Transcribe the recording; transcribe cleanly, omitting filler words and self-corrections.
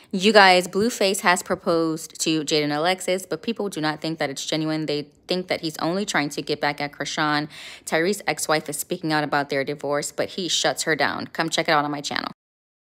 You guys, Blueface has proposed to Jaidyn and Alexis, but people do not think that it's genuine. They think that he's only trying to get back at Krishan. Tyrese's ex-wife is speaking out about their divorce, but he shuts her down. Come check it out on my channel.